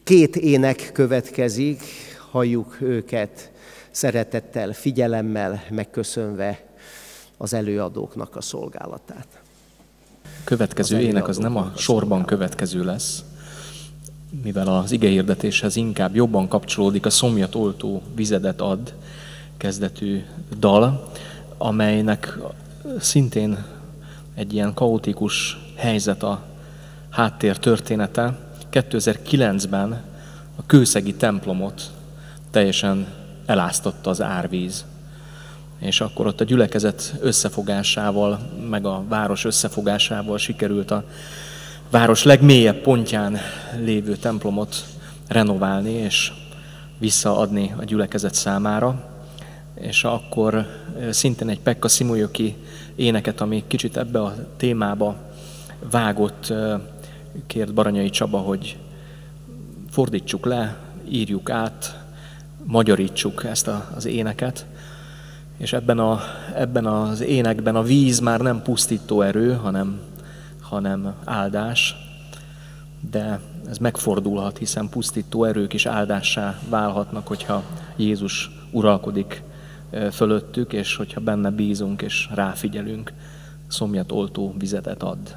Két ének következik, halljuk őket szeretettel, figyelemmel, megköszönve az előadóknak a szolgálatát. Következő ének az nem a sorban következő lesz, mivel az igehirdetéshez inkább jobban kapcsolódik a szomjat oltó vizedet ad kezdetű dal, amelynek szintén egy ilyen kaotikus helyzet a háttér története. 2009-ben a kőszegi templomot teljesen eláztatta az árvíz. És akkor ott a gyülekezet összefogásával, meg a város összefogásával sikerült a város legmélyebb pontján lévő templomot renoválni és visszaadni a gyülekezet számára. És akkor szintén egy Pekka Simolyóki éneket, ami kicsit ebbe a témába vágott, kért Baranyai Csaba, hogy fordítsuk le, írjuk át, magyarítsuk ezt az éneket. És ebben az énekben a víz már nem pusztító erő, hanem áldás, de ez megfordulhat, hiszen pusztító erők is áldássá válhatnak, hogyha Jézus uralkodik fölöttük, és hogyha benne bízunk és ráfigyelünk, szomjat oltó vizedet ad.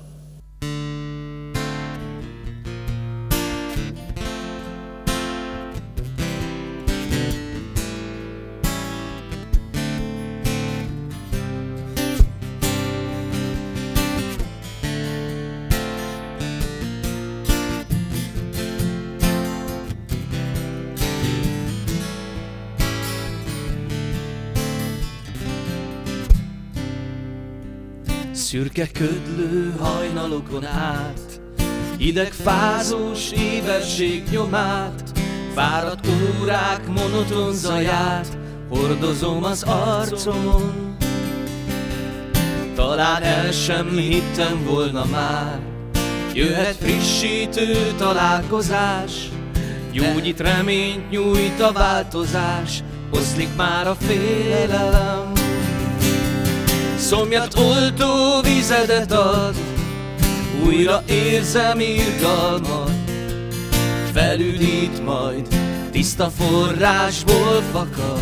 Szürke ködlő hajnalokon át, hidegfázós éberség nyomát, fáradt órák monoton zaját hordozom az arcomon. Talán el sem hittem volna már, jöhet frissítő találkozás, gyógyít reményt nyújt a változás, oszlik már a félelem. Szomjat oltó vizedet ad, újra érzem irgalmat, felüdít majd, tiszta forrásból fakad.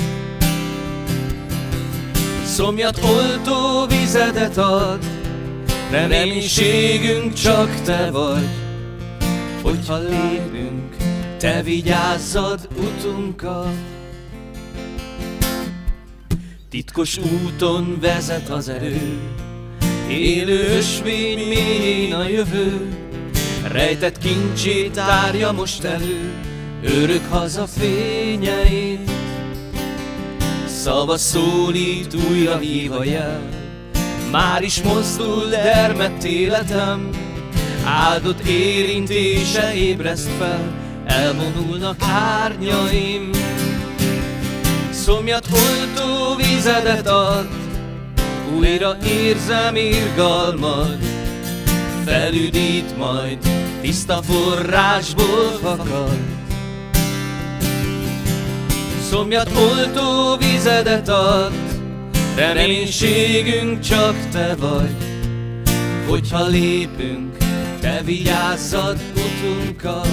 Szomjat oltó vizedet ad, reménységünk csak te vagy, hogyha lépünk, te vigyázzad utunkat. Titkos úton vezet az erő, élő ösvény mélyén a jövő, rejtett kincsét tárja most elő, örök haza fényeit. Szava szólít, újra hív a jel, már is mozdul dermedt életem, áldott érintése ébreszt fel, elvonulnak árnyaim. Szomjat oltó vizedet ad, újra érzem irgalmad, felüdít majd, tiszta forrásból fakad. Szomjat oltó vizedet ad, reménységünk csak te vagy, hogyha lépünk, te vigyázzad utunkat.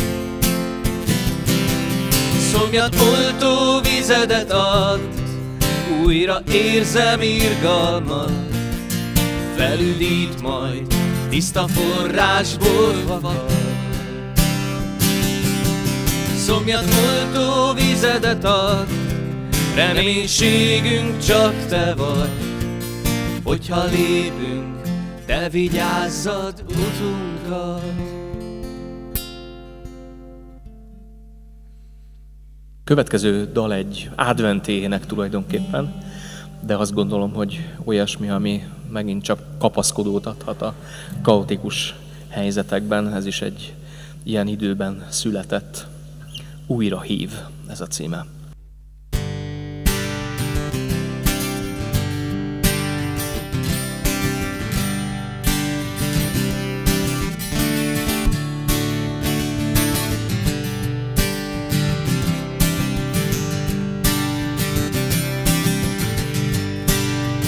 Szomjat oltó vizedet ad, újra érzem irgalmad, felüdít majd, tiszta forrásból fakad. Szomjat oltó vizedet ad, reménységünk csak te vagy, hogyha lépünk, te vigyázzad utunkat. Következő dal egy adventi ének tulajdonképpen, de azt gondolom, hogy olyasmi, ami megint csak kapaszkodót adhat a kaotikus helyzetekben. Ez is egy ilyen időben született. Újra hív, ez a címe.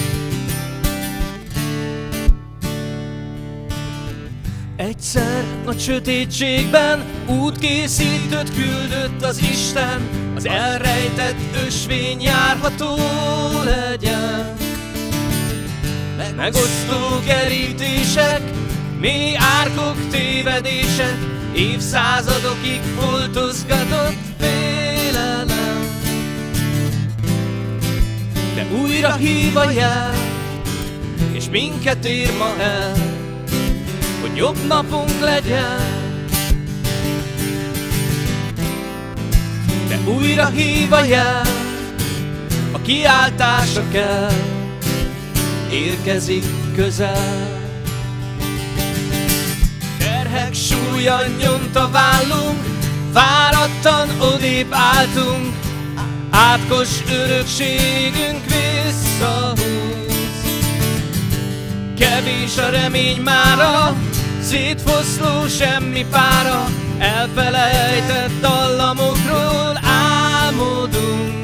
Egyszer a A sötétségben útkészítőt küldött az Isten, az elrejtett ösvény járható legyen. Megosztó kerítések, mély árkok, tévedések, évszázadokig foltozgatott félelem. De újra hív a jel, és minket ér ma el, hogy jobb napunk legyen. De újra hív a jel, a kiáltása kell, érkezik közel. Terhek súlya nyomta a vállunk, fáradtan odébb álltunk, átkos örökségünk visszahúz. Kevés a remény mára, szétfoszló semmi pára, elfelejtett dallamokról álmodunk.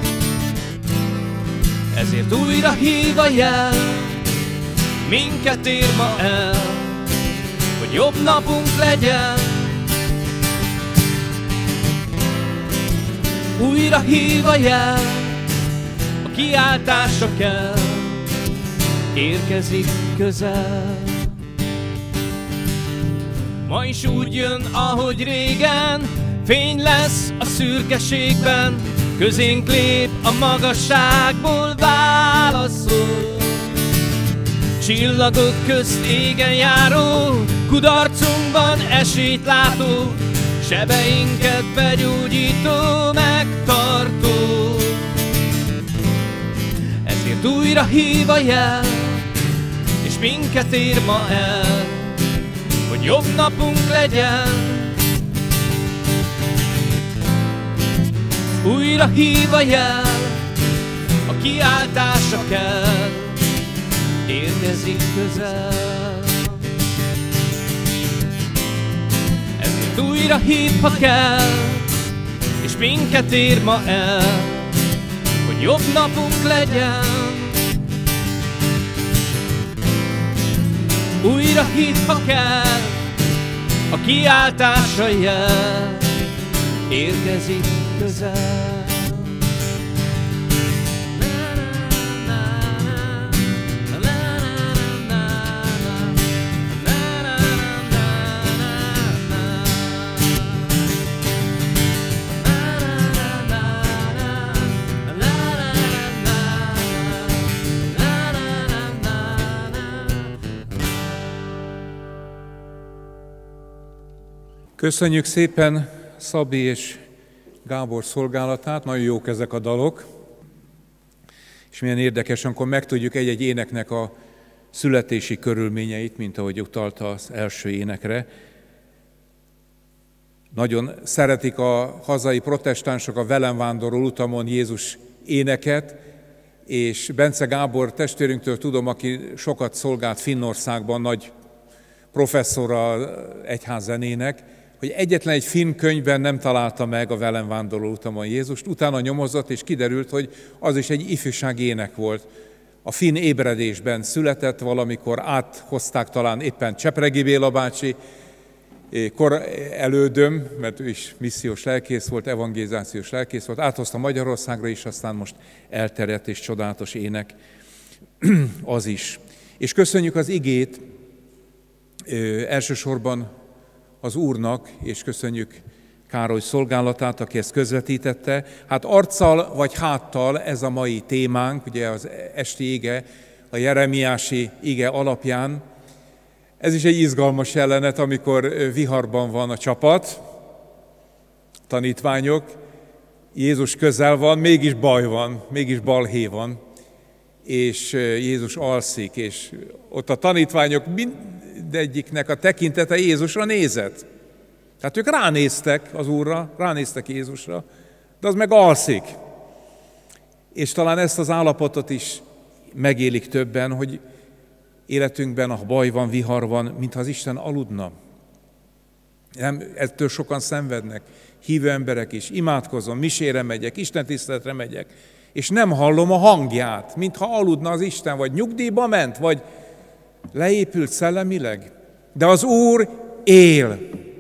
Ezért újra hív a jel, minket ér ma el, hogy jobb napunk legyen. Újra hív a jel, a kiáltása kell, érkezik közel. Ma is úgy jön, ahogy régen, fény lesz a szürkeségben, közénk lép a magasságból, válaszol. Csillagok közt égen járó, kudarcunkban esélyt látó, sebeinket begyógyító, megtartó. Ezért újra hív a jel, és minket ér ma el, hogy jobb napunk legyen. Újra hív a jel, a kiáltása kell, érkezik közel. Ezért újra hív, ha kell, és minket ér ma el, hogy jobb napunk legyen. Újra hív, ha kell, a kiáltása jel, érkezik közel. Köszönjük szépen Szabi és Gábor szolgálatát, nagyon jók ezek a dalok, és milyen érdekes, amikor megtudjuk egy-egy éneknek a születési körülményeit, mint ahogy utalta az első énekre. Nagyon szeretik a hazai protestánsok a Velem vándorol utamon Jézus éneket, és Bence Gábor testvérünktől tudom, aki sokat szolgált Finnországban, nagy professzora egyházzenének, hogy egyetlen egy finn könyvben nem találta meg a Velem vándorol utamon Jézust, utána nyomozott, és kiderült, hogy az is egy ifjúsági ének volt. A finn ébredésben született, valamikor áthozták talán éppen Csepregi Béla bácsi, elődöm, mert ő is missziós lelkész volt, evangelizációs lelkész volt, áthozta Magyarországra is, aztán most elterjedt és csodálatos ének az is. És köszönjük az igét elsősorban az Úrnak, és köszönjük Károly szolgálatát, aki ezt közvetítette. Hát arccal vagy háttal ez a mai témánk, ugye az esti ige, a jeremiási ige alapján. Ez is egy izgalmas jelenet, amikor viharban van a csapat, tanítványok, Jézus közel van, mégis baj van, mégis balhé van, és Jézus alszik, és ott a tanítványok mindegyiknek a tekintete Jézusra nézett. Tehát ők ránéztek az Úrra, ránéztek Jézusra, de az meg alszik. És talán ezt az állapotot is megélik többen, hogy életünkben, ha baj van, vihar van, mintha az Isten aludna. Nem, ettől sokan szenvednek, hívő emberek is, imádkozom, misére megyek, istentiszteletre megyek, és nem hallom a hangját, mintha aludna az Isten, vagy nyugdíjba ment, vagy leépült szellemileg. De az Úr él.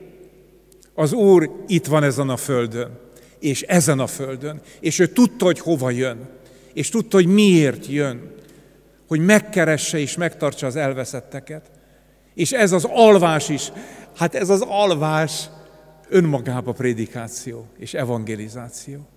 Az Úr itt van ezen a földön, és ezen a földön, és ő tudta, hogy hova jön, és tudta, hogy miért jön, hogy megkeresse és megtartsa az elveszetteket. És ez az alvás is, hát ez az alvás önmagában prédikáció és evangelizáció.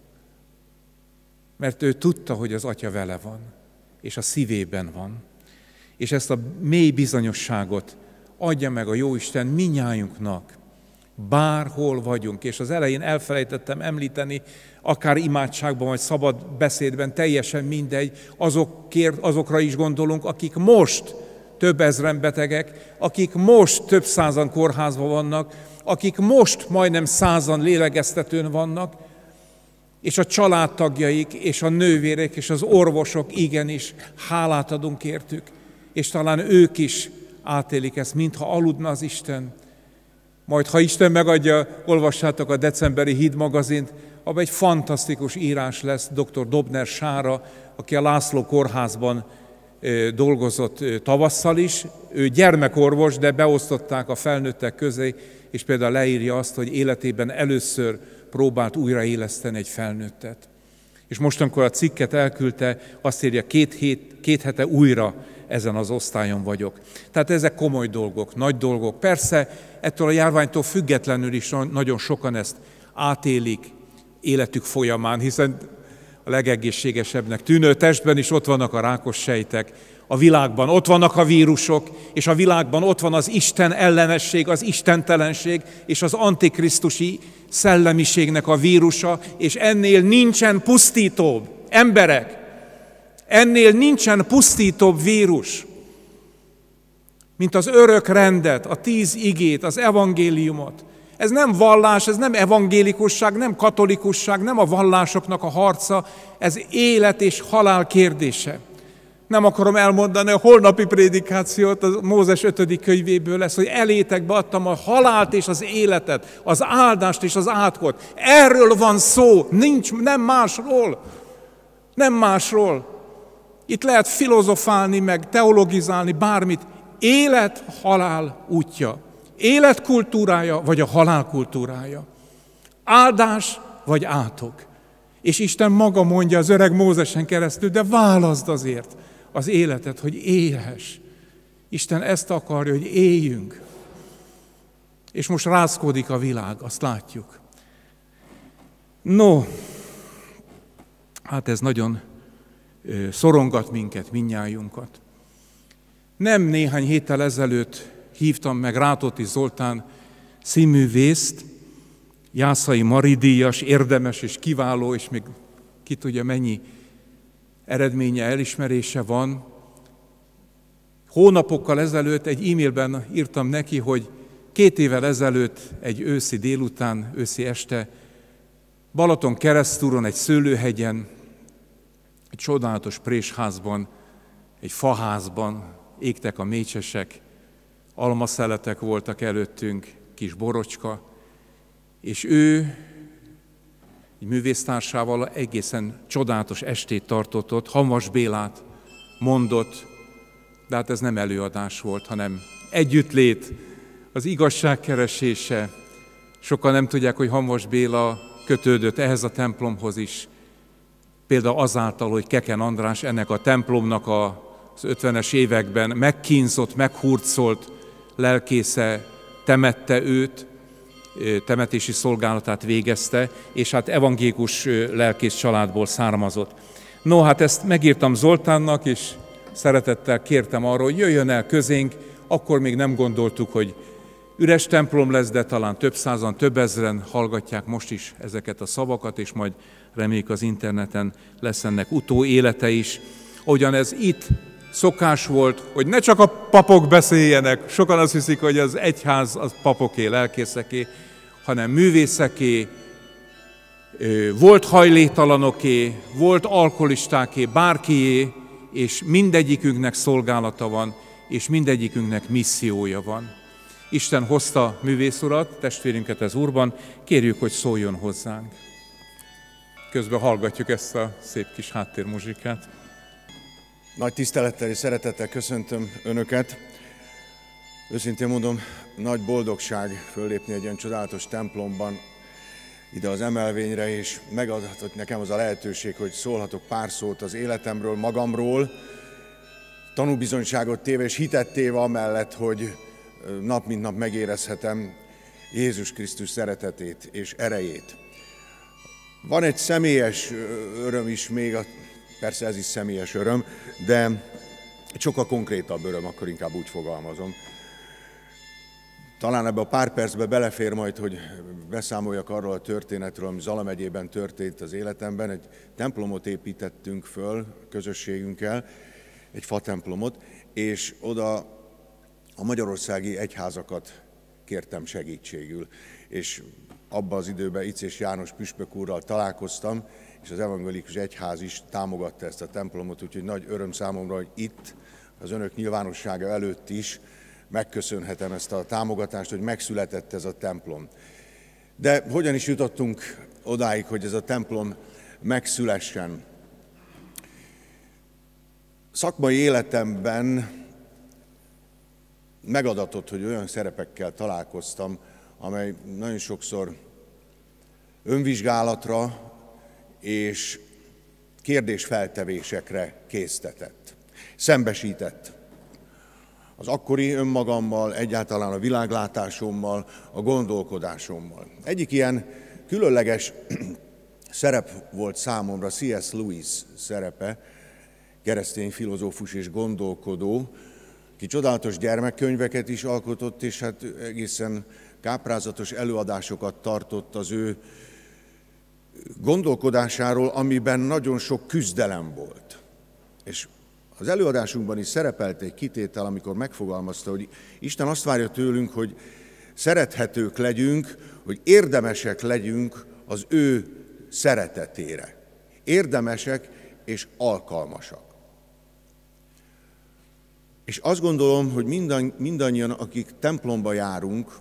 Mert ő tudta, hogy az Atya vele van, és a szívében van. És ezt a mély bizonyosságot adja meg a Jóisten minnyájunknak, bárhol vagyunk. És az elején elfelejtettem említeni, akár imádságban, vagy szabad beszédben, teljesen mindegy, azokra is gondolunk, akik most több ezren betegek, akik most több százan kórházban vannak, akik most majdnem 100-an lélegeztetőn vannak, és a családtagjaik, és a nővérek, és az orvosok igenis hálát adunk értük, és talán ők is átélik ezt, mintha aludna az Isten. Majd, ha Isten megadja, olvassátok a decemberi Híd magazint, abban egy fantasztikus írás lesz dr. Dobner Sára, aki a László kórházban dolgozott tavasszal is. Ő gyermekorvos, de beosztották a felnőttek közé, és például leírja azt, hogy életében először próbált újraéleszteni egy felnőttet. És most, amikor a cikket elküldte, azt írja, két hete újra ezen az osztályon vagyok. Tehát ezek komoly dolgok, nagy dolgok. Persze ettől a járványtól függetlenül is nagyon sokan ezt átélik életük folyamán, hiszen a legegészségesebbnek tűnő testben is ott vannak a rákos sejtek, a világban ott vannak a vírusok, és a világban ott van az Isten ellenesség, az istentelenség, és az antikrisztusi szellemiségnek a vírusa, és ennél nincsen pusztítóbb, emberek, ennél nincsen pusztítóbb vírus, mint az örök rendet, a 10 igét, az evangéliumot. Ez nem vallás, ez nem evangélikusság, nem katolikusság, nem a vallásoknak a harca, ez élet és halál kérdése. Nem akarom elmondani, a holnapi prédikációt a Mózes 5. könyvéből lesz, hogy elétekbe adtam a halált és az életet, az áldást és az átkot. Erről van szó, nem másról. Nem másról. Itt lehet filozofálni, meg teologizálni, bármit. Élet-halál útja. Élet kultúrája, vagy a halál kultúrája. Áldás, vagy átok. És Isten maga mondja az öreg Mózesen keresztül, de válaszd azért az életet, hogy élhess. Isten ezt akarja, hogy éljünk. És most rázkodik a világ, azt látjuk. No, hát ez nagyon szorongat minket, mindnyájunkat. Nem néhány héttel ezelőtt hívtam meg Rátóti Zoltán színművészt, Jászai Mari-díjas, érdemes és kiváló, és még ki tudja mennyi eredménye, elismerése van. Hónapokkal ezelőtt egy e-mailben írtam neki, hogy 2 évvel ezelőtt egy őszi délután, őszi este Balaton-keresztúron, egy szőlőhegyen, egy csodálatos présházban, egy faházban égtek a mécsesek, almaszeletek voltak előttünk, kis borocska, és ő egy művésztársával egészen csodálatos estét tartott ott, Hamvas Bélát mondott, de hát ez nem előadás volt, hanem együttlét, az igazság keresése. Sokan nem tudják, hogy Hamvas Béla kötődött ehhez a templomhoz is, például azáltal, hogy Keken András ennek a templomnak az 50-es években megkínzott, meghurcolt lelkésze temette őt, temetési szolgálatát végezte, és hát evangélikus lelkész családból származott. No, hát ezt megírtam Zoltánnak, és szeretettel kértem arra, hogy jöjjön el közénk, akkor még nem gondoltuk, hogy üres templom lesz, de talán több százan, több ezren hallgatják most is ezeket a szavakat, és majd reméljük az interneten lesz ennek utóélete is. Ahogyan ez itt szokás volt, hogy ne csak a papok beszéljenek, sokan azt hiszik, hogy az egyház az papoké, lelkészeké, hanem művészeké, volt hajléktalanoké, volt alkoholistáké, bárkié, és mindegyikünknek szolgálata van, és mindegyikünknek missziója van. Isten hozta művész urat, testvérünket az Úrban, kérjük, hogy szóljon hozzánk. Közben hallgatjuk ezt a szép kis háttérmuzsikát. Nagy tisztelettel és szeretettel köszöntöm Önöket. Őszintén mondom, nagy boldogság föllépni egy ilyen csodálatos templomban, ide az emelvényre, és megadhatott nekem az a lehetőség, hogy szólhatok pár szót az életemről, magamról, tanúbizonyságot téve és hitet téve amellett, hogy nap mint nap megérezhetem Jézus Krisztus szeretetét és erejét. Van egy személyes öröm is még, persze ez is személyes öröm, de egy sokkal konkrétabb öröm, akkor inkább úgy fogalmazom. Talán ebbe a pár percbe belefér majd, hogy beszámoljak arról a történetről, ami Zala megyében történt az életemben. Egy templomot építettünk föl közösségünkkel, egy fatemplomot, és oda a magyarországi egyházakat kértem segítségül. És abban az időben Icés János püspök úrral találkoztam, és az evangélikus egyház is támogatta ezt a templomot, úgyhogy nagy öröm számomra, hogy itt, az önök nyilvánossága előtt is megköszönhetem ezt a támogatást, hogy megszületett ez a templom. De hogyan is jutottunk odáig, hogy ez a templom megszülessen? Szakmai életemben megadatott, hogy olyan szerepekkel találkoztam, amely nagyon sokszor önvizsgálatra és kérdésfeltevésekre késztetett, szembesített az akkori önmagammal, egyáltalán a világlátásommal, a gondolkodásommal. Egyik ilyen különleges szerep volt számomra C.S. Lewis szerepe, keresztény filozófus és gondolkodó, ki csodálatos gyermekkönyveket is alkotott, és hát egészen káprázatos előadásokat tartott az ő gondolkodásáról, amiben nagyon sok küzdelem volt. És az előadásunkban is szerepelt egy kitétel, amikor megfogalmazta, hogy Isten azt várja tőlünk, hogy szerethetők legyünk, hogy érdemesek legyünk az ő szeretetére. Érdemesek és alkalmasak. És azt gondolom, hogy mindannyian, akik templomba járunk,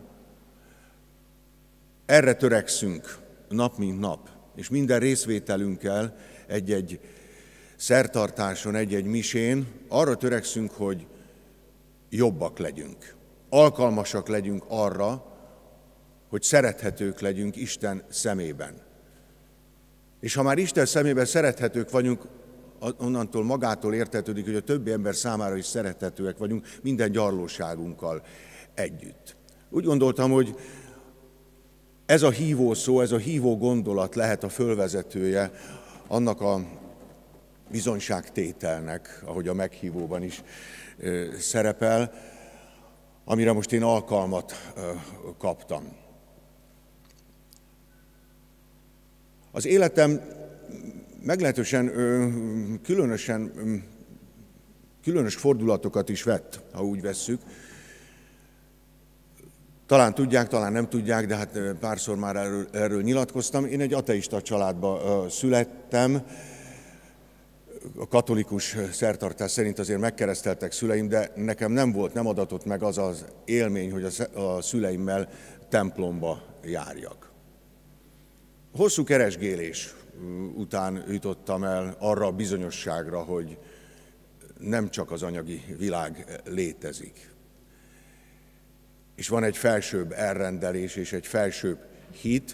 erre törekszünk nap mint nap, és minden részvételünkkel egy-egy szertartáson, egy-egy misén arra törekszünk, hogy jobbak legyünk, alkalmasak legyünk arra, hogy szerethetők legyünk Isten szemében. És ha már Isten szemében szerethetők vagyunk, onnantól magától értetődik, hogy a többi ember számára is szerethetőek vagyunk minden gyarlóságunkkal együtt. Úgy gondoltam, hogy ez a hívó szó, ez a hívó gondolat lehet a fölvezetője annak a bizonyságtételnek, ahogy a meghívóban is szerepel, amire most én alkalmat kaptam. Az életem meglehetősen különös fordulatokat is vett, ha úgy vesszük. Talán tudják, talán nem tudják, de hát párszor már erről nyilatkoztam. Én egy ateista családba születtem. A katolikus szertartás szerint azért megkereszteltek szüleim, de nekem nem adatott meg az az élmény, hogy a szüleimmel templomba járjak. Hosszú keresgélés után jutottam el arra a bizonyosságra, hogy nem csak az anyagi világ létezik. És van egy felsőbb elrendelés és egy felsőbb hit.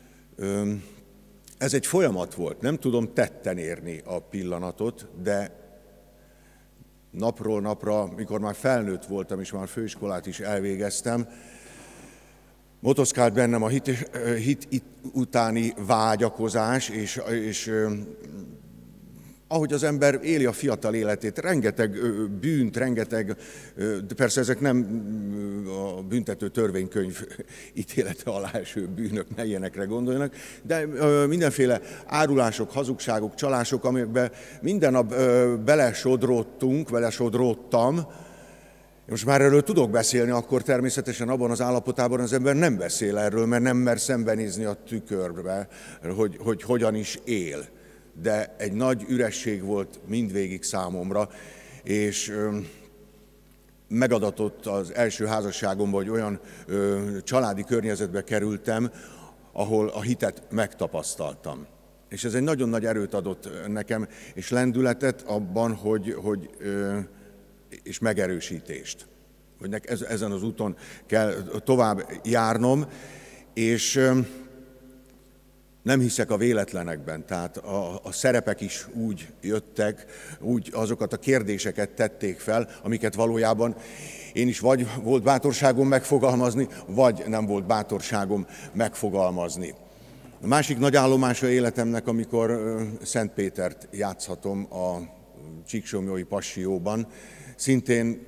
Ez egy folyamat volt, nem tudom tetten érni a pillanatot, de napról napra, mikor már felnőtt voltam, és már főiskolát is elvégeztem, motoszkált bennem a hit utáni vágyakozás, és ahogy az ember éli a fiatal életét, rengeteg bűnt, persze ezek nem a büntető törvénykönyv ítélete alá eső bűnök, ne ilyenekre gondoljanak, de mindenféle árulások, hazugságok, csalások, amikben minden nap belesodródtam. Most már erről tudok beszélni, akkor természetesen abban az állapotában az ember nem beszél erről, mert nem mer szembenézni a tükörbe, hogy hogyan is él. De egy nagy üresség volt mindvégig számomra, és megadatott az első házasságomban, hogy olyan családi környezetbe kerültem, ahol a hitet megtapasztaltam. És ez egy nagyon nagy erőt adott nekem, és lendületet abban, és megerősítést. vagy ezen az úton kell tovább járnom, és nem hiszek a véletlenekben, tehát a szerepek is úgy jöttek, úgy azokat a kérdéseket tették fel, amiket valójában én is vagy volt bátorságom megfogalmazni, vagy nem volt bátorságom megfogalmazni. A másik nagy állomása életemnek, amikor Szent Pétert játszhatom a Csíksomlyói Passióban, szintén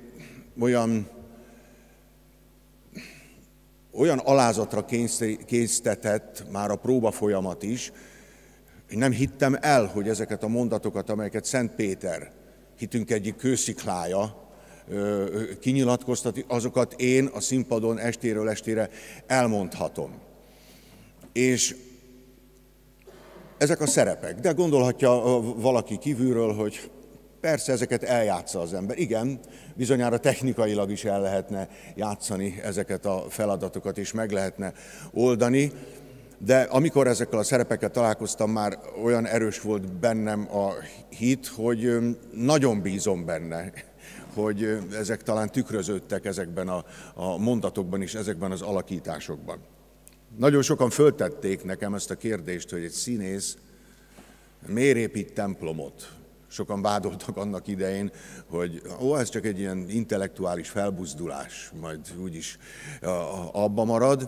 olyan alázatra késztetett már a próba folyamat is, hogy nem hittem el, hogy ezeket a mondatokat, amelyeket Szent Péter, hitünk egyik kősziklája, kinyilatkoztat, azokat én a színpadon estéről estére elmondhatom. És ezek a szerepek, de gondolhatja valaki kívülről, hogy persze ezeket eljátsza az ember. Igen, bizonyára technikailag is el lehetne játszani ezeket a feladatokat, és meg lehetne oldani, de amikor ezekkel a szerepekkel találkoztam, már olyan erős volt bennem a hit, hogy nagyon bízom benne, hogy ezek talán tükröződtek ezekben a mondatokban és ezekben az alakításokban. Nagyon sokan föltették nekem ezt a kérdést, hogy egy színész miért épít templomot? Sokan vádoltak annak idején, hogy ez csak egy ilyen intellektuális felbuzdulás, majd úgyis abba marad.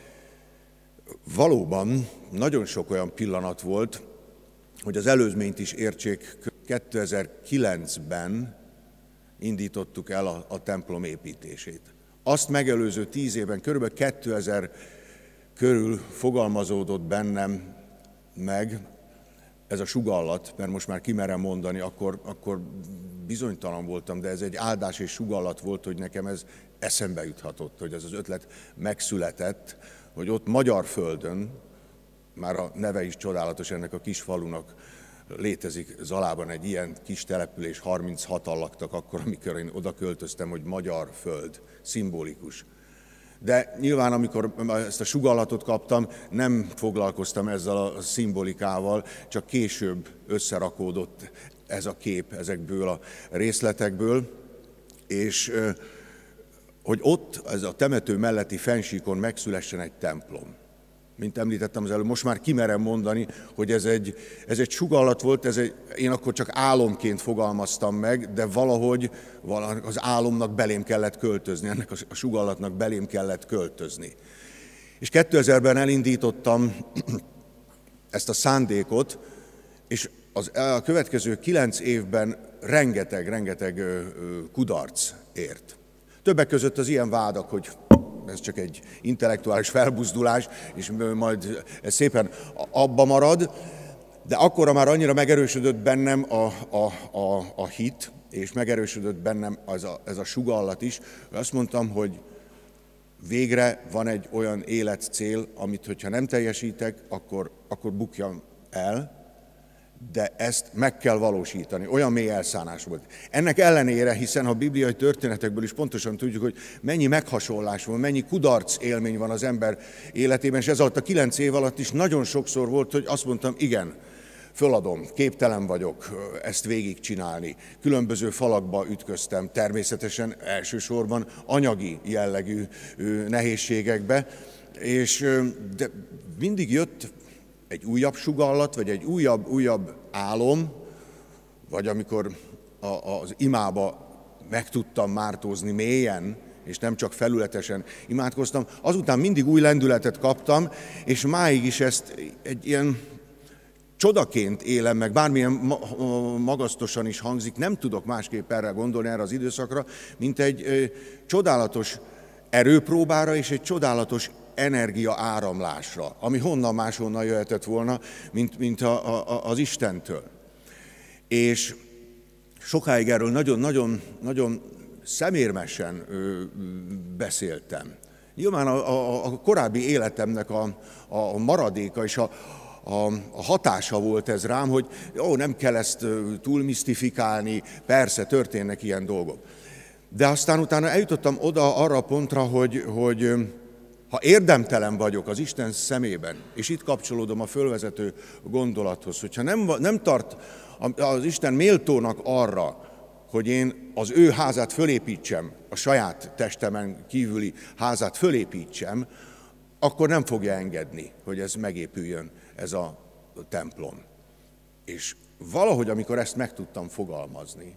Valóban nagyon sok olyan pillanat volt, hogy az előzményt is értsék, 2009-ben indítottuk el a templom építését. Azt megelőző 10 évben körülbelül 2000 körül fogalmazódott bennem meg ez a sugallat, mert most már kimerem mondani, akkor bizonytalan voltam, de ez egy áldás és sugallat volt, hogy nekem ez eszembe juthatott, hogy ez az ötlet megszületett, hogy ott magyar földön, már a neve is csodálatos ennek a kis falunak, létezik Zalában egy ilyen kis település, 36-an laktak akkor, amikor én oda költöztem, hogy magyar föld, szimbolikus. De nyilván, amikor ezt a sugallatot kaptam, nem foglalkoztam ezzel a szimbolikával, csak később összerakódott ez a kép ezekből a részletekből, és hogy ott, ez a temető melletti fennsíkon megszülessen egy templom. Mint említettem az előbb, most már kimerem mondani, hogy ez egy sugallat volt, én akkor csak álomként fogalmaztam meg, de valahogy az álomnak belém kellett költözni, ennek a sugallatnak belém kellett költözni. És 2000-ben elindítottam ezt a szándékot, és a következő 9 évben rengeteg kudarc ért. Többek között az ilyen vádak, hogy ez csak egy intellektuális felbuzdulás, és majd ez szépen abba marad, de akkora már annyira megerősödött bennem a hit, és megerősödött bennem ez a sugallat is, hogy azt mondtam, hogy végre van egy olyan életcél, amit, hogyha nem teljesítek, akkor bukjam el, de ezt meg kell valósítani. Olyan mély elszánás volt. Ennek ellenére, hiszen a bibliai történetekből is pontosan tudjuk, hogy mennyi meghasonlás van, mennyi kudarc élmény van az ember életében, és ez alatt a 9 év alatt is nagyon sokszor volt, hogy azt mondtam, igen, föladom, képtelen vagyok ezt végigcsinálni. Különböző falakba ütköztem, természetesen elsősorban anyagi jellegű nehézségekbe, de mindig jött egy újabb sugallat, vagy egy újabb álom, vagy amikor az imába meg tudtam mártózni mélyen, és nem csak felületesen imádkoztam, azután mindig új lendületet kaptam, és máig is ezt egy ilyen csodaként élem meg, bármilyen magasztosan is hangzik, nem tudok másképp erre gondolni, erre az időszakra, mint egy csodálatos erőpróbára és egy csodálatos energia áramlásra, ami honnan máshonnan jöhetett volna, mint az Istentől. És sokáig erről nagyon szemérmesen beszéltem. Nyilván a korábbi életemnek a maradéka és a hatása volt ez rám, hogy nem kell ezt túl misztifikálni, persze történnek ilyen dolgok. De aztán utána eljutottam oda arra a pontra, hogy ha érdemtelen vagyok az Isten szemében, és itt kapcsolódom a fölvezető gondolathoz, hogyha nem tart az Isten méltónak arra, hogy én az ő házát fölépítsem, a saját testemen kívüli házát fölépítsem, akkor nem fogja engedni, hogy ez megépüljön, ez a templom. És valahogy, amikor ezt meg tudtam fogalmazni,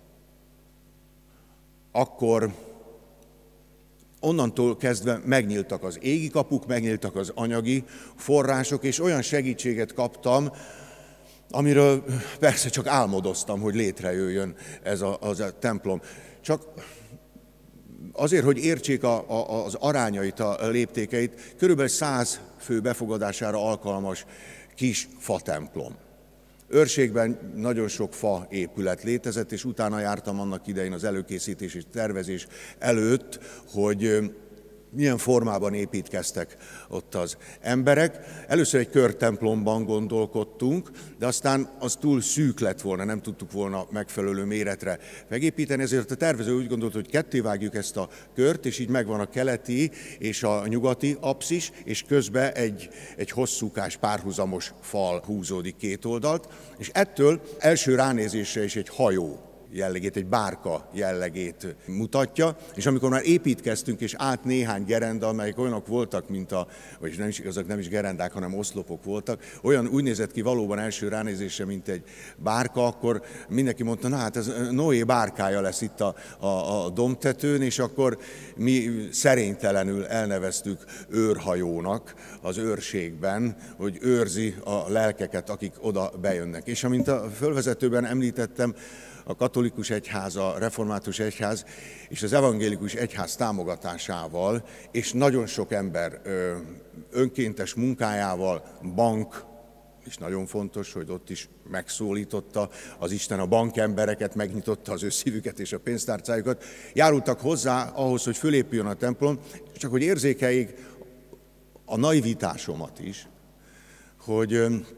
akkor onnantól kezdve megnyíltak az égi kapuk, megnyíltak az anyagi források, és olyan segítséget kaptam, amiről persze csak álmodoztam, hogy létrejöjjön ez a templom. Csak azért, hogy értsék az arányait, a léptékeit, körülbelül 100 fő befogadására alkalmas kis fatemplom. Őrségben nagyon sok fa épület létezett, és utána jártam annak idején az előkészítés és tervezés előtt, hogy milyen formában építkeztek ott az emberek. Először egy körtemplomban gondolkodtunk, de aztán az túl szűk lett volna, nem tudtuk volna megfelelő méretre megépíteni, ezért a tervező úgy gondolt, hogy kettévágjuk ezt a kört, és így megvan a keleti és a nyugati apszis, és közben egy hosszúkás párhuzamos fal húzódik két oldalt, és ettől első ránézésre is egy hajó jellegét, egy bárka jellegét mutatja, és amikor már építkeztünk, és állt néhány gerenda, amelyek olyanok voltak, mint vagyis azok nem is gerendák, hanem oszlopok voltak, olyan úgy nézett ki valóban első ránézésre, mint egy bárka, akkor mindenki mondta, na hát ez Noé bárkája lesz itt a dombtetőn, és akkor mi szerénytelenül elneveztük őrhajónak az őrségben, hogy őrzi a lelkeket, akik oda bejönnek. És amint a fölvezetőben említettem, a katolikus egyház, a református egyház és az evangélikus egyház támogatásával, és nagyon sok ember önkéntes munkájával, bank, és nagyon fontos, hogy ott is megszólította az Isten a bankembereket, megnyitotta az ő szívüket és a pénztárcájukat, járultak hozzá ahhoz, hogy fölépüljön a templom, csak hogy érzékeljék a naivitásomat is, hogy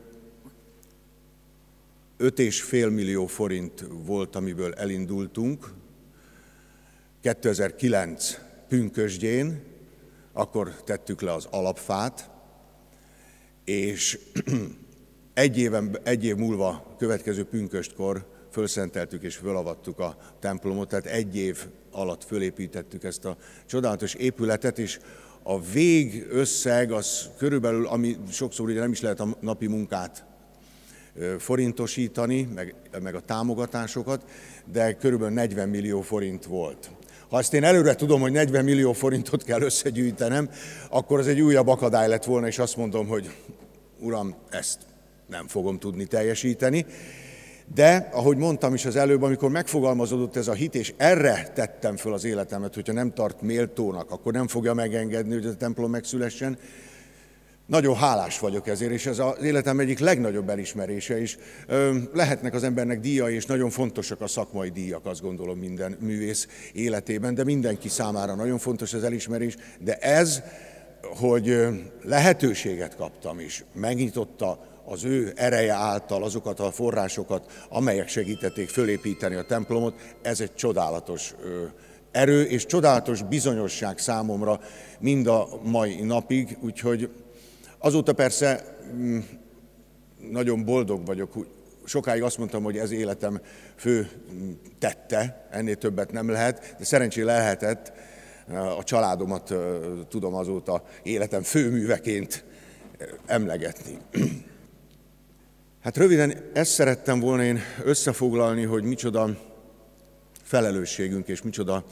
5,5 millió forint volt, amiből elindultunk. 2009 pünkösdjén, akkor tettük le az alapfát, és egy év múlva, következő pünköstkor fölszenteltük és fölavattuk a templomot, tehát egy év alatt fölépítettük ezt a csodálatos épületet, és a végösszeg az körülbelül, ami sokszor ugye nem is lehet a napi munkát forintosítani, meg a támogatásokat, de körülbelül 40 millió forint volt. Ha ezt én előre tudom, hogy 40 millió forintot kell összegyűjtenem, akkor az egy újabb akadály lett volna, és azt mondom, hogy Uram, ezt nem fogom tudni teljesíteni. De, ahogy mondtam is az előbb, amikor megfogalmazódott ez a hit, és erre tettem föl az életemet, hogyha nem tart méltónak, akkor nem fogja megengedni, hogy a templom megszülessen. Nagyon hálás vagyok ezért, és ez az életem egyik legnagyobb elismerése is. Lehetnek az embernek díjai, és nagyon fontosak a szakmai díjak, azt gondolom minden művész életében, de mindenki számára nagyon fontos az elismerés, de ez, hogy lehetőséget kaptam is, megnyitotta az ő ereje által azokat a forrásokat, amelyek segítették fölépíteni a templomot, ez egy csodálatos erő, és csodálatos bizonyosság számomra mind a mai napig, úgyhogy azóta persze nagyon boldog vagyok, sokáig azt mondtam, hogy ez életem fő tette, ennél többet nem lehet, de szerencsére lehetett, a családomat tudom azóta életem főműveként emlegetni. Hát röviden ezt szerettem volna én összefoglalni, hogy micsoda felelősségünk és micsoda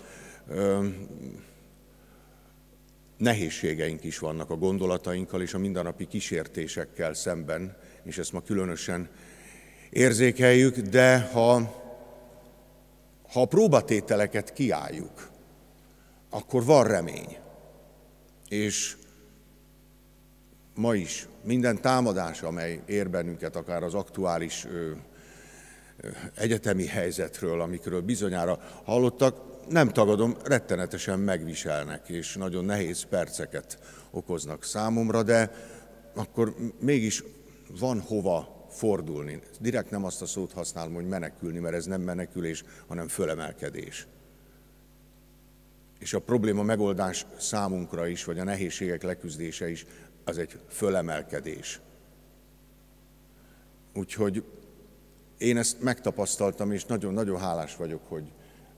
nehézségeink is vannak a gondolatainkkal és a mindennapi kísértésekkel szemben, és ezt ma különösen érzékeljük, de ha a próbatételeket kiálljuk, akkor van remény. És ma is minden támadás, amely ér bennünket, akár az aktuális egyetemi helyzetről, amikről bizonyára hallottak, nem tagadom, rettenetesen megviselnek, és nagyon nehéz perceket okoznak számomra, de akkor mégis van hova fordulni. Direkt nem azt a szót használom, hogy menekülni, mert ez nem menekülés, hanem fölemelkedés. És a probléma megoldás számunkra is, vagy a nehézségek leküzdése is, az egy fölemelkedés. Úgyhogy én ezt megtapasztaltam, és nagyon-nagyon hálás vagyok, hogy